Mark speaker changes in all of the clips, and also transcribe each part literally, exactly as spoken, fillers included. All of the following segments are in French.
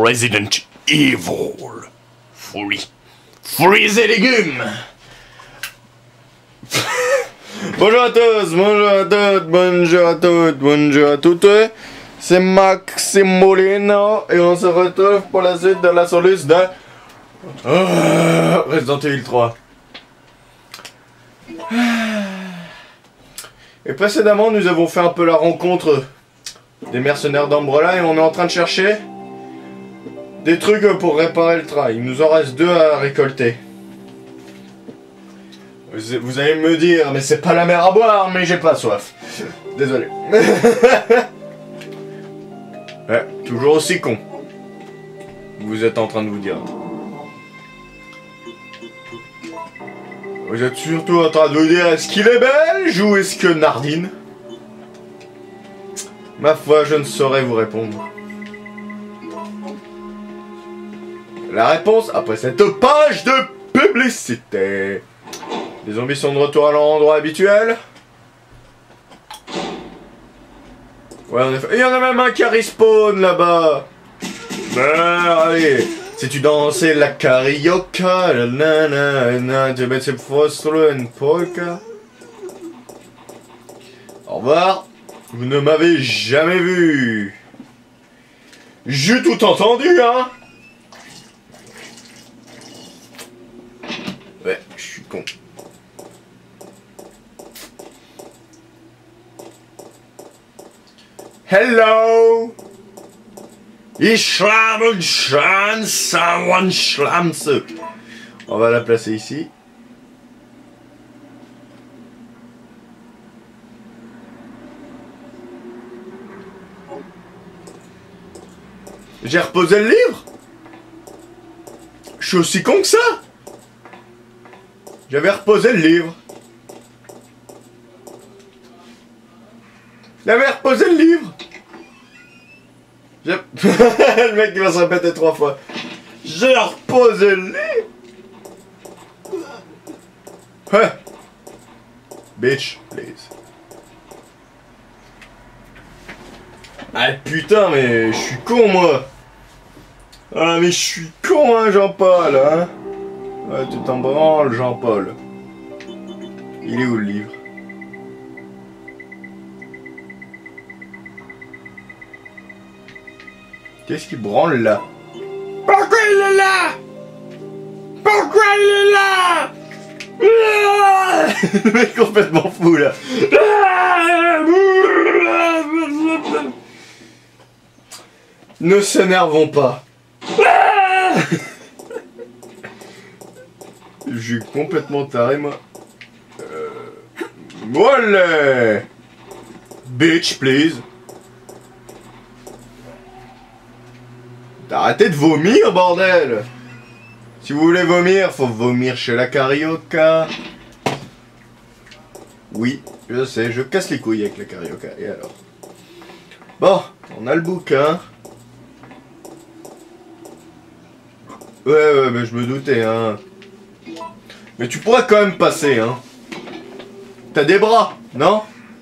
Speaker 1: Resident Evil. Fruits. Fruits et légumes. Bonjour à tous, bonjour à toutes, bonjour à toutes, bonjour à toutes. C'est Maximolino et on se retrouve pour la suite de la soluce de oh, Resident Evil trois. Et précédemment, nous avons fait un peu la rencontre des mercenaires d'Umbrella et on est en train de chercher des trucs pour réparer le train. Il nous en reste deux à récolter. Vous allez me dire, mais c'est pas la mer à boire, mais j'ai pas soif. Désolé. Ouais, toujours aussi con. Vous êtes en train de vous dire. Vous êtes surtout en train de vous dire, est-ce qu'il est belge ou est-ce que Nardine? Ma foi, je ne saurais vous répondre. La réponse après cette page de publicité. Les zombies sont de retour à leur endroit habituel. Ouais, en effet. Et il y en a même un qui respawn là-bas. Ben, allez. Si tu dansais la carioca, la nana, tu mets une polka. Au revoir. Vous ne m'avez jamais vu. J'ai tout entendu, hein. Ouais, je suis con. Hello! Ich habe chance, one schlamse. On va la placer ici. J'ai reposé le livre? Je suis aussi con que ça? J'avais reposé le livre. J'avais reposé le livre. Le mec qui va se répéter trois fois. J'ai reposé le livre. Huh. Bitch, please. Ah putain, mais je suis con moi. Ah mais je suis con hein Jean-Paul hein. Ouais, tu t'en branles Jean-Paul. Il est où le livre? Qu'est-ce qui branle là? Pourquoi il est là? Pourquoi il est là? Le mec complètement fou là. Ne s'énervons pas. Je suis complètement taré moi. Euh... Voilà. Bitch please. Arrêtez de vomir, bordel! Si vous voulez vomir, faut vomir chez la carioca. Oui, je sais, je casse les couilles avec la carioca. Et alors? Bon, on a le bouquin. Ouais, ouais, mais je me doutais, hein. Mais tu pourrais quand même passer, hein. T'as des bras, non?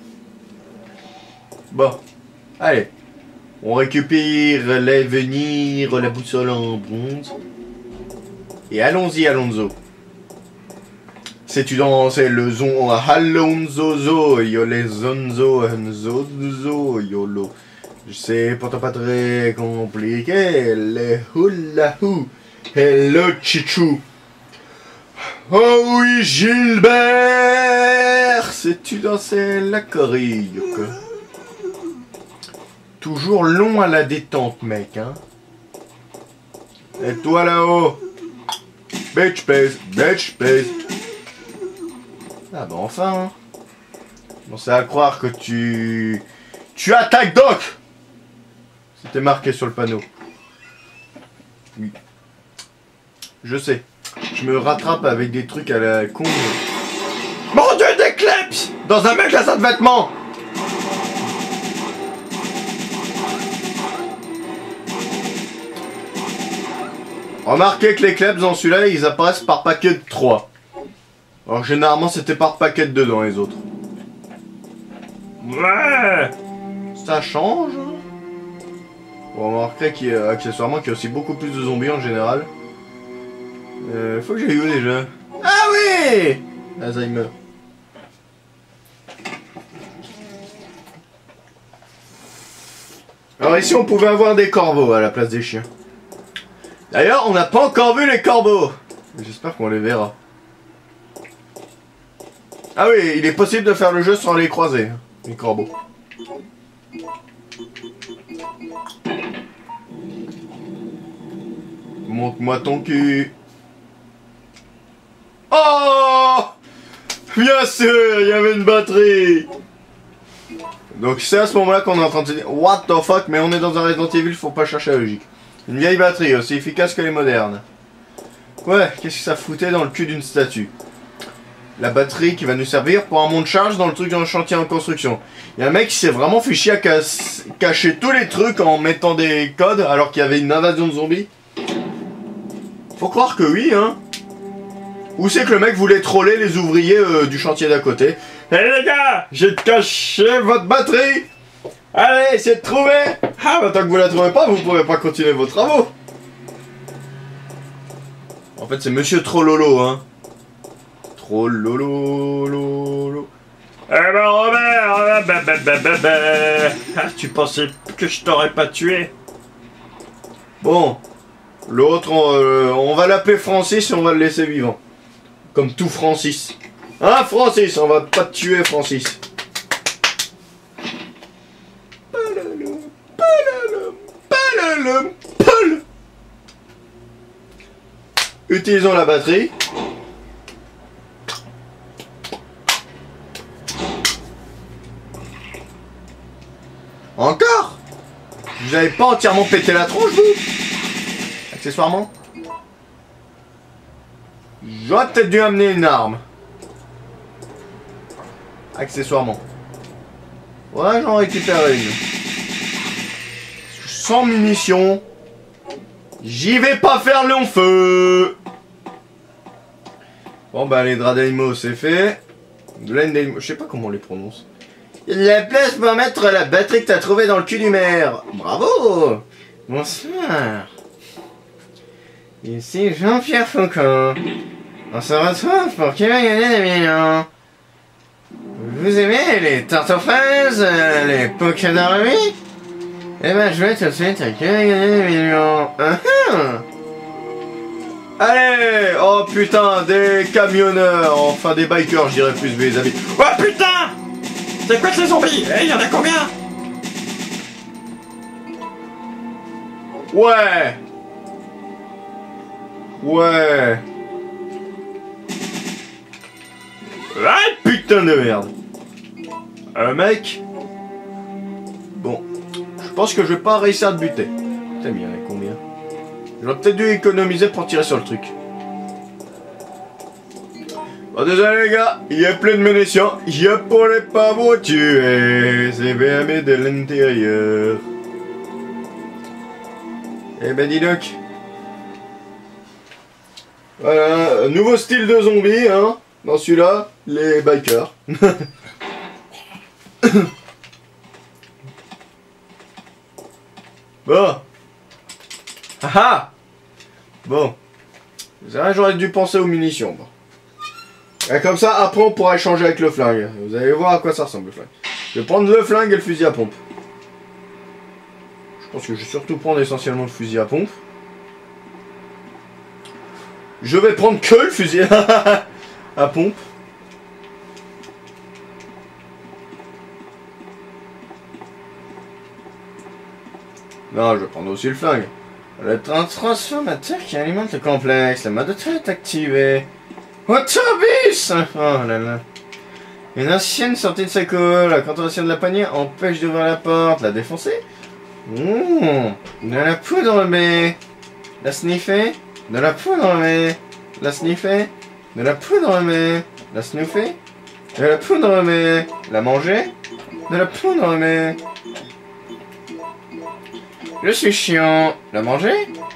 Speaker 1: Bon, allez. On récupère l'avenir, la boussole en bronze. Et allons-y, Alonso. Sais-tu danser le zon Alonso, yo les zonzo, zonzo, yolo. Je sais pourtant pas très compliqué, les hula hou, hello chichou. Oh oui, Gilbert, sais-tu danser la carioca? Toujours long à la détente, mec, hein. Et toi là-haut. Bitch please, bitch please. Ah bah enfin, hein. Bon, c'est à croire que tu... Tu attaques Doc. C'était marqué sur le panneau. Oui. Je sais. Je me rattrape avec des trucs à la con. Mon dieu, des kleps dans un magasin de vêtements. Remarquez que les kleps dans celui-là, ils apparaissent par paquet de trois. Alors généralement, c'était par paquet de deux dans les autres. Ouais. Ça change. Vous remarquerez qu'il y a accessoirement qu'il y a aussi beaucoup plus de zombies en général. Euh, faut que j'aille où déjà? Ah oui! Alzheimer. Alors ici on pouvait avoir des corbeaux à la place des chiens. D'ailleurs on n'a pas encore vu les corbeaux. J'espère qu'on les verra. Ah oui, il est possible de faire le jeu sans les croiser, les corbeaux. Montre-moi ton cul. Oh! Bien sûr, il y avait une batterie. Donc c'est à ce moment-là qu'on est en train de se dire what the fuck, mais on est dans un Resident Evil, faut pas chercher la logique. Une vieille batterie, aussi efficace que les modernes. Ouais, qu'est-ce que ça foutait dans le cul d'une statue? La batterie qui va nous servir pour un monte charge dans le truc dans le chantier en construction. Il y a un mec qui s'est vraiment fait chier à cacher tous les trucs en mettant des codes alors qu'il y avait une invasion de zombies. Faut croire que oui, hein. Ou c'est que le mec voulait troller les ouvriers euh, du chantier d'à côté. Hé hey, les gars, j'ai caché votre batterie. Allez, essayez de trouver. Ah bah tant que vous la trouvez pas, vous pourrez pas continuer vos travaux. En fait c'est Monsieur Trollolo, hein. Trollolo, lolo. Eh ben Robert, bah, bah, bah, bah, bah. Ah, tu pensais que je t'aurais pas tué? Bon, l'autre, on, euh, on va l'appeler Francis et on va le laisser vivant. Comme tout Francis. Hein Francis, on va pas te tuer Francis. Utilisons la batterie. Encore? Vous avez pas entièrement pété la tronche vous? Accessoirement? J'aurais peut-être dû amener une arme. Accessoirement. Ouais, j'en récupère une. Sans munitions. J'y vais pas faire long feu. Bon bah les draps d'animaux c'est fait. De laine d'animaux, je sais pas comment on les prononce. Il y a de la place pour mettre la batterie que t'as trouvée dans le cul du maire. Bravo. Bonsoir. Ici Jean-Pierre Foucault. On se retrouve pour qui va gagner des millions. Vous aimez les tartes aux fraises, les poké d'armée? Eh ben je vais tout de suite à qui va gagner des millions. Uh -huh. Allez. Oh putain, des camionneurs. Enfin des bikers, je dirais plus mes amis. Oh putain. C'est quoi ces zombies? Eh, y'en a combien? Ouais. Ouais. Ah putain de merde. Un mec. Bon. Je pense que je vais pas réussir à te buter. Putain mais il y en a combien? J'aurais peut-être dû économiser pour tirer sur le truc. Bon désolé les gars, il y a plein de munitions. Je pourrais pas vous tuer. C'est V M de l'intérieur. Eh ben dis donc. Voilà, nouveau style de zombie, hein. Dans celui-là, les bikers. Bon. Haha. Bon. J'aurais dû penser aux munitions. Bon. Et comme ça, après on pourra échanger avec le flingue. Vous allez voir à quoi ça ressemble le flingue. Je vais prendre le flingue et le fusil à pompe. Je pense que je vais surtout prendre essentiellement le fusil à pompe. Je vais prendre que le fusil à pompe. Non, je vais prendre aussi le flingue. Le tra transformateur qui alimente le complexe. Le mode de traite activé. Autobus! Oh là là. Une ancienne sortie de sa colle. La contraction de la poignée empêche d'ouvrir la porte. La défoncer? Mmh. De la poudre B. La sniffer? De la poudre B. La sniffer? De la poudre B. La sniffer? De la poudre B. La manger? De la poudre B. Je suis chiant. La manger?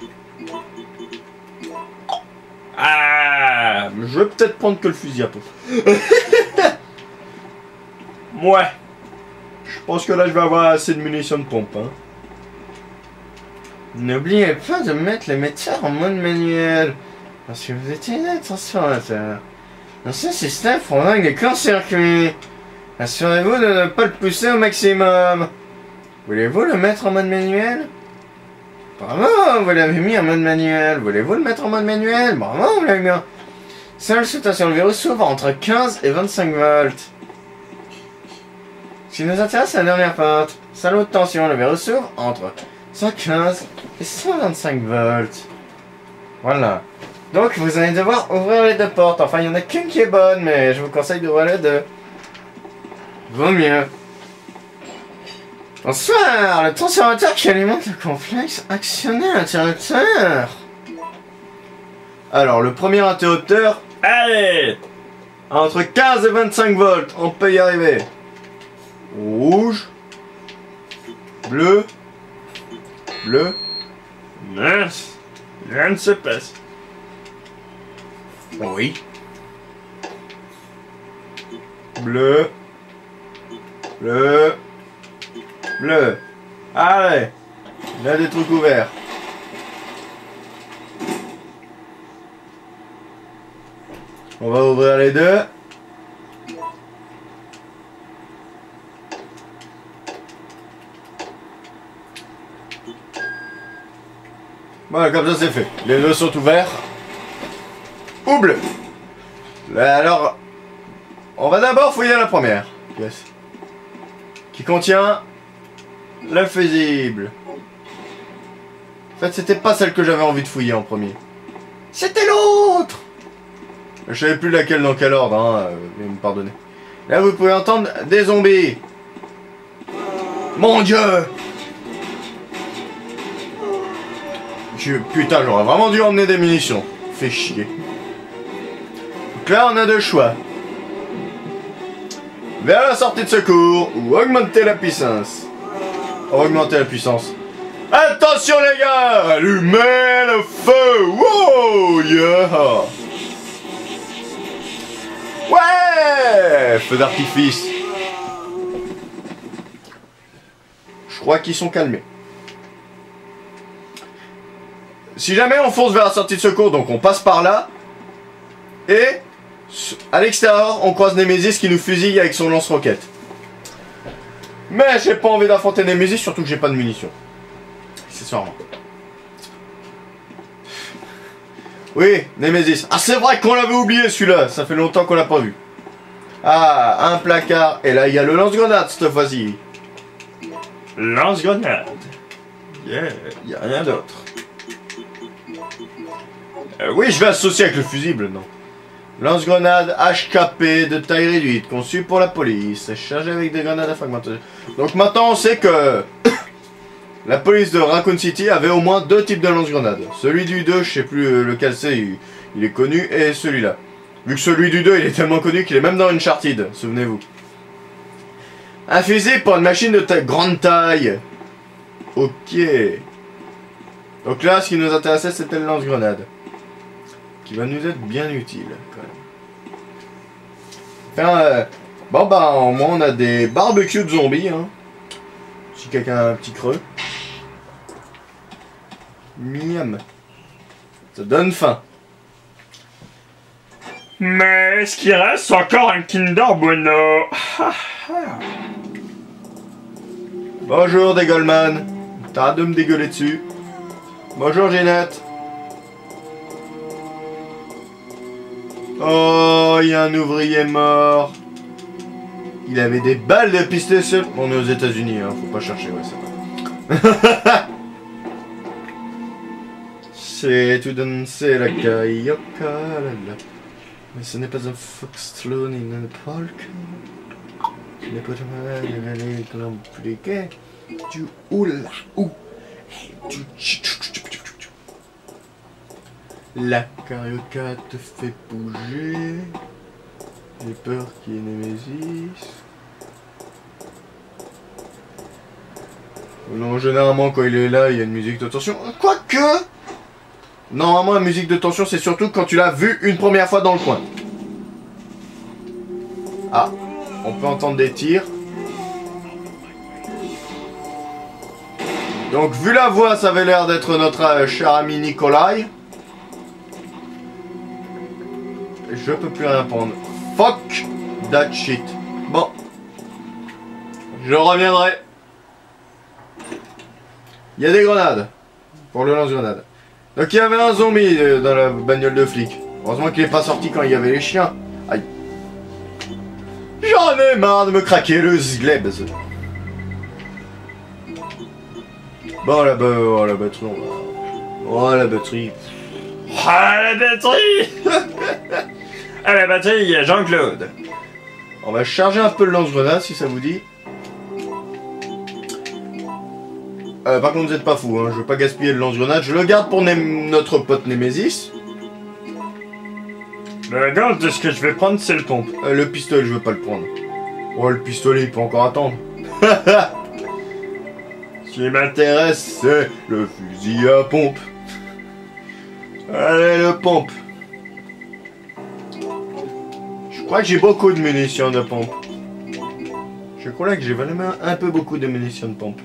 Speaker 1: Ah, je vais peut-être prendre que le fusil à pompe. Ouais. Je pense que là, je vais avoir assez de munitions de pompe. Hein. N'oubliez pas de mettre l'émetteur en mode manuel. Parce que vous étiez un transformateur. Dans ce système fournit des courts-circuits. Assurez-vous de ne pas le pousser au maximum. Voulez-vous le mettre en mode manuel? Bravo, vous l'avez mis en mode manuel. Voulez-vous le mettre en mode manuel? Bravo, vous l'avez mis en... Seule situation, le verrou s'ouvre entre quinze et vingt-cinq volts. Ce qui nous intéresse, c'est la dernière porte. Salle haute tension, le verrou s'ouvre entre cent quinze et cent vingt-cinq volts. Voilà. Donc, vous allez devoir ouvrir les deux portes. Enfin, il n'y en a qu'une qui est bonne, mais je vous conseille d'ouvrir les deux. Vaut mieux. Bonsoir, le transformateur qui alimente le complexe actionnaire interrupteur. Alors, le premier interrupteur, allez, entre quinze et vingt-cinq volts, on peut y arriver. Rouge, bleu, bleu, mince, rien ne se passe. Oui. Bleu, bleu, bleu. Allez, il y a des trucs ouverts. On va ouvrir les deux. Voilà, comme ça c'est fait. Les deux sont ouverts. Ou bleu. Alors, on va d'abord fouiller la première pièce. Qui contient le fusible. En fait, c'était pas celle que j'avais envie de fouiller en premier. C'était l'autre. Je savais plus laquelle dans quel ordre, hein, veuillez me pardonner. Là, vous pouvez entendre des zombies. Mon Dieu! Je, putain, j'aurais vraiment dû emmener des munitions. Fait chier. Donc là, on a deux choix. Vers la sortie de secours ou augmenter la puissance. Augmenter la puissance. Attention les gars! Allumez le feu! Wow! Yeah! Ouais! Feu d'artifice. Je crois qu'ils sont calmés. Si jamais on fonce vers la sortie de secours, donc on passe par là. Et à l'extérieur, on croise Nemesis qui nous fusille avec son lance-roquette. Mais j'ai pas envie d'affronter Nemesis, surtout que j'ai pas de munitions. Accessoirement. Oui, Nemesis. Ah, c'est vrai qu'on l'avait oublié celui-là. Ça fait longtemps qu'on l'a pas vu. Ah, un placard. Et là, il y a le lance-grenade cette fois-ci. Lance-grenade. Yeah, il n'y a rien d'autre. Euh, oui, je vais associer avec le fusible, non. Lance-grenade H K P de taille réduite, conçu pour la police, chargé avec des grenades à fragmentation. Donc maintenant, on sait que la police de Raccoon City avait au moins deux types de lance-grenades. Celui du deux, je sais plus lequel c'est, il, il est connu, et celui-là. Vu que celui du deux, il est tellement connu qu'il est même dans Uncharted, souvenez-vous. Un fusil pour une machine de taille, grande taille. Ok. Donc là, ce qui nous intéressait, c'était le lance-grenade. Qui va nous être bien utile, quand même. Enfin, euh, bon, bah, au moins, on a des barbecues de zombies, hein. Si quelqu'un a un petit creux. Miam. Ça donne faim.
Speaker 2: Mais est-ce qu'il reste encore un Kinder Bueno?
Speaker 1: Bonjour, Dégoleman. T'arrêtes de me dégueuler dessus. Bonjour, Ginette. Oh, il y a un ouvrier mort. Il avait des balles de pistolet seul. On est aux États-Unis, hein, faut pas chercher, ouais, ça va. C'est tout danser la carioca, là, là. Mais ce n'est pas un foxtrot ni une polka. Ce n'est pas un compliqué. Du oula ou. Du. La carioca te fait bouger. J'ai peur qu'il y ait Nemesis. Non, généralement quand il est là, il y a une musique de tension. Quoique, normalement la musique de tension c'est surtout quand tu l'as vu une première fois dans le coin. Ah, on peut entendre des tirs. Donc, vu la voix, ça avait l'air d'être notre euh, cher ami Nikolai. Je peux plus rien prendre. Fuck that shit. Bon. Je reviendrai. Il y a des grenades. Pour le lance-grenade. Donc il y avait un zombie euh, dans la bagnole de flic. Heureusement qu'il n'est pas sorti quand il y avait les chiens. Aïe. J'en ai marre de me craquer le zglebs. Bon, la, ba oh, la batterie. Oh, la batterie.
Speaker 2: Ah, la batterie. Ah, la batterie, il y a Jean-Claude.
Speaker 1: On va charger un peu le lance-grenade si ça vous dit. Euh, par contre, vous êtes pas fou, hein. Je veux pas gaspiller le lance-grenade. Je le garde pour notre pote Nemesis.
Speaker 2: Le gars, de ce que je vais prendre, c'est le pompe.
Speaker 1: Euh, le pistolet, je veux pas le prendre. Oh, le pistolet, il peut encore attendre. Ce qui m'intéresse, c'est le fusil à pompe. Allez, le pompe. Je crois que j'ai beaucoup de munitions de pompe. Je crois que j'ai vraiment un peu beaucoup de munitions de pompe.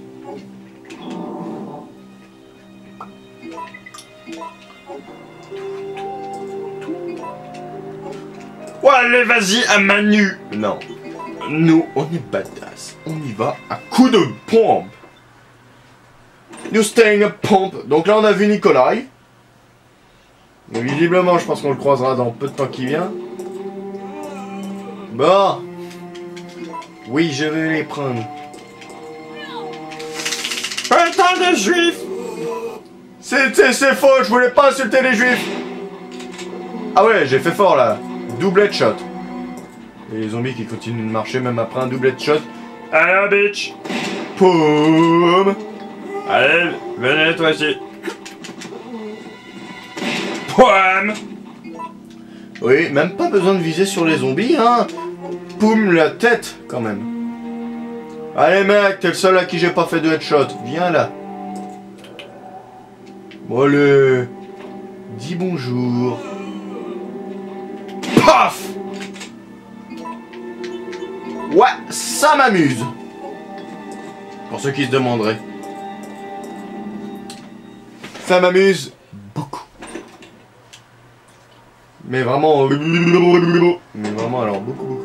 Speaker 2: Ouais, allez, vas-y, à Manu.
Speaker 1: Non. Nous, on est badass. On y va à coups de pompe. Nous staying a pompe. Donc là, on a vu Nikolai. Mais visiblement, je pense qu'on le croisera dans peu de temps qui vient. Bon. Oui, je vais les prendre.
Speaker 2: Putain de juifs.
Speaker 1: C'est faux, je voulais pas insulter les juifs. Ah ouais, j'ai fait fort là. Double headshot. Et les zombies qui continuent de marcher même après un double headshot.
Speaker 2: Allez, bitch.
Speaker 1: Poum.
Speaker 2: Allez, venez toi aussi. Poum.
Speaker 1: Oui, même pas besoin de viser sur les zombies, hein. Poum, la tête, quand même. Allez mec, t'es le seul à qui j'ai pas fait de headshot. Viens là. Bon allez. Dis bonjour. Paf. Ouais, ça m'amuse. Pour ceux qui se demanderaient. Ça m'amuse beaucoup. Mais vraiment... Mais vraiment, alors, beaucoup, beaucoup...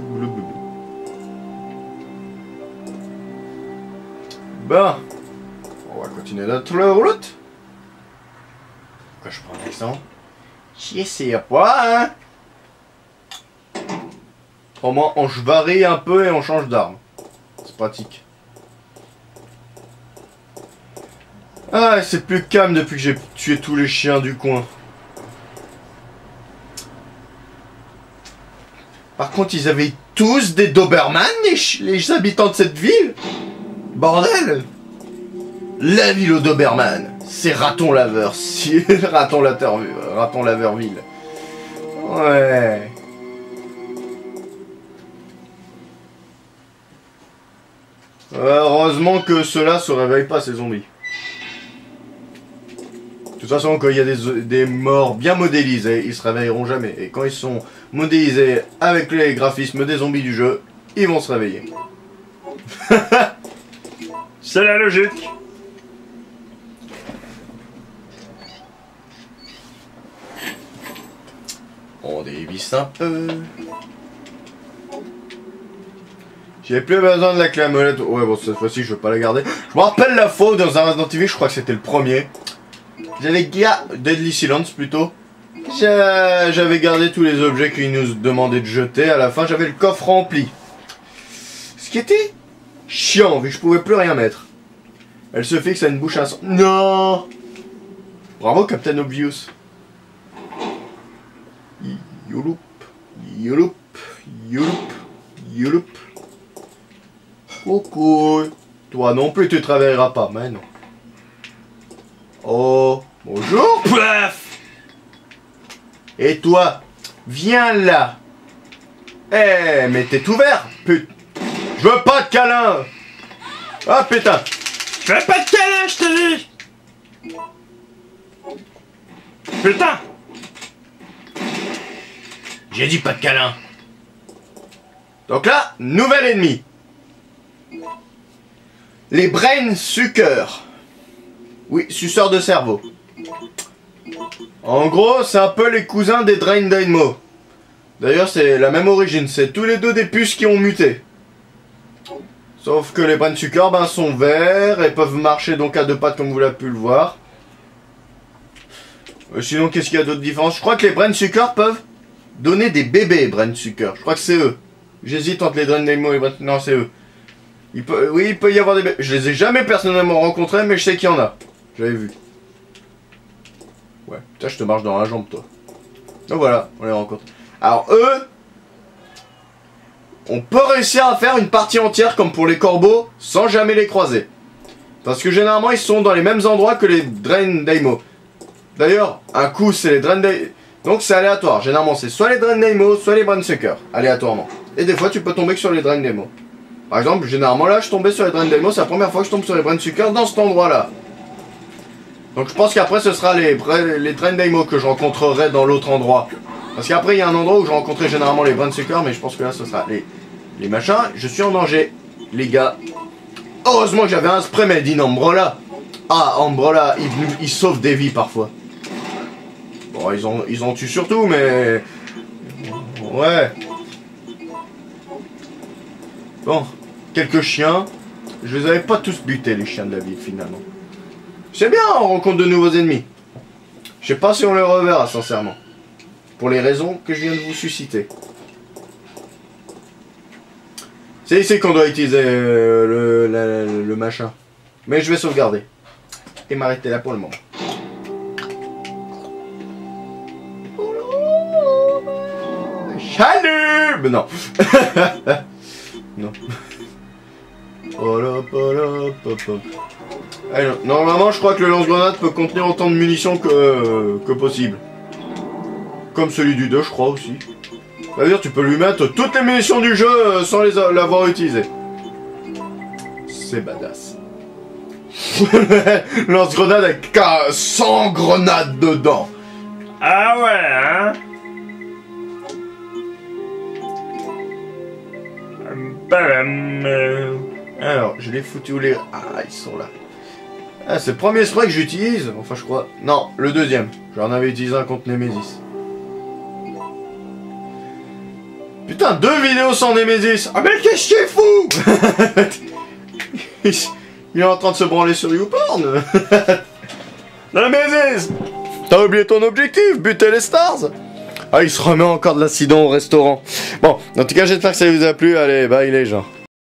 Speaker 1: Bon. On va continuer notre route. Pourquoi je prends l'accent? J'essaie pas, hein. Au moins, on varie un peu et on change d'arme. C'est pratique. Ah, c'est plus calme depuis que j'ai tué tous les chiens du coin. Par contre, ils avaient tous des Doberman, les, les habitants de cette ville. Bordel. La ville aux Doberman. C'est raton laveur. Si, raton laveur, raton laveurville. Ouais. Heureusement que ceux-là se réveillent pas, ces zombies. De toute façon, quand il y a des, des morts bien modélisés, ils se réveilleront jamais. Et quand ils sont modélisés avec les graphismes des zombies du jeu, ils vont se réveiller.
Speaker 2: C'est la logique.
Speaker 1: On dévisse un peu. J'ai plus besoin de la clé à molette. Ouais, bon, cette fois-ci, je vais pas la garder. Je me rappelle la fois dans un Resident Evil, je crois que c'était le premier. J'avais gardé... Deadly Silence, plutôt. J'avais gardé tous les objets qu'ils nous demandaient de jeter. À la fin, j'avais le coffre rempli. Ce qui était chiant, vu que je pouvais plus rien mettre. Elle se fixe à une bouche à sang. Non. Bravo, Captain Obvious. Youloup. Youloup. Youloup. Youloup. Coucou. Toi non plus, tu travailleras pas, mais non. Oh, bonjour.
Speaker 2: Paf.
Speaker 1: Et toi, viens là. Eh, hey, mais t'es ouvert, putain. Je veux pas de câlin. Ah, putain.
Speaker 2: Je veux pas de câlin, je te dis. Putain.
Speaker 1: J'ai dit pas de câlin. Donc là, nouvel ennemi. Les brain suckers. Oui, suceur de cerveau. En gros, c'est un peu les cousins des Drain Dynamo. D'ailleurs, c'est la même origine. C'est tous les deux des puces qui ont muté. Sauf que les Brain Sucker ben, sont verts et peuvent marcher donc à deux pattes comme vous l'avez pu le voir. Euh, sinon, qu'est-ce qu'il y a d'autre différence? Je crois que les Brain Sucker peuvent donner des bébés Brain Sucker. Je crois que c'est eux. J'hésite entre les Drain Dynamo et les Brain... Non, c'est eux. Il peut... Oui, il peut y avoir des bébés. Je les ai jamais personnellement rencontrés, mais je sais qu'il y en a. J'avais vu. Ouais, putain, je te marche dans la jambe, toi. Donc voilà, on les rencontre. Alors, eux... On peut réussir à faire une partie entière comme pour les corbeaux sans jamais les croiser. Parce que généralement ils sont dans les mêmes endroits que les Drain Dynamo. D'ailleurs, un coup c'est les Drain Dynamo. Donc c'est aléatoire. Généralement c'est soit les Drain Dynamo, soit les Brain Sucker. Aléatoirement. Et des fois tu peux tomber que sur les Drain Dynamo. Par exemple, généralement là je tombais sur les Drain Dynamo. C'est la première fois que je tombe sur les Brain Sucker dans cet endroit là. Donc je pense qu'après ce sera les, les Drain Dynamo que je rencontrerai dans l'autre endroit. Parce qu'après il y a un endroit où je rencontrais généralement les Brain Sucker, mais je pense que là ce sera les, les machins. Je suis en danger, les gars. Heureusement que j'avais un spray made in Umbrella. Ah, Umbrella, il, il sauve des vies parfois. Bon, ils en, ils en tuent surtout, mais... Ouais. Bon, quelques chiens. Je les avais pas tous butés, les chiens de la ville, finalement. C'est bien, on rencontre de nouveaux ennemis. Je sais pas si on les reverra, sincèrement. Pour les raisons que je viens de vous susciter. C'est ici qu'on doit utiliser euh, le, la, le machin. Mais je vais sauvegarder. Et m'arrêter là pour le moment. Salut. Mais non. Non. Allez, normalement, je crois que le lance-grenade peut contenir autant de munitions que, euh, que possible. Comme celui du deux, je crois aussi. C'est-à-dire, tu peux lui mettre toutes les munitions du jeu euh, sans les l'avoir utilisé. C'est badass. Lance-grenade avec cent grenades dedans.
Speaker 2: Ah ouais, hein?
Speaker 1: Alors, je l'ai foutu où les... Ah, ils sont là. Ah, c'est le premier spray que j'utilise. Enfin, je crois... Non, le deuxième. J'en avais utilisé un contre Nemesis. Putain, deux vidéos sans Nemesis. Ah, mais qu'est-ce qu'il est fou. Il est en train de se branler sur YouPorn. Nemesis, t'as oublié ton objectif, buter les stars. Ah, il se remet encore de l'incident au restaurant. Bon, en tout cas, j'espère que ça vous a plu. Allez, bye les gens.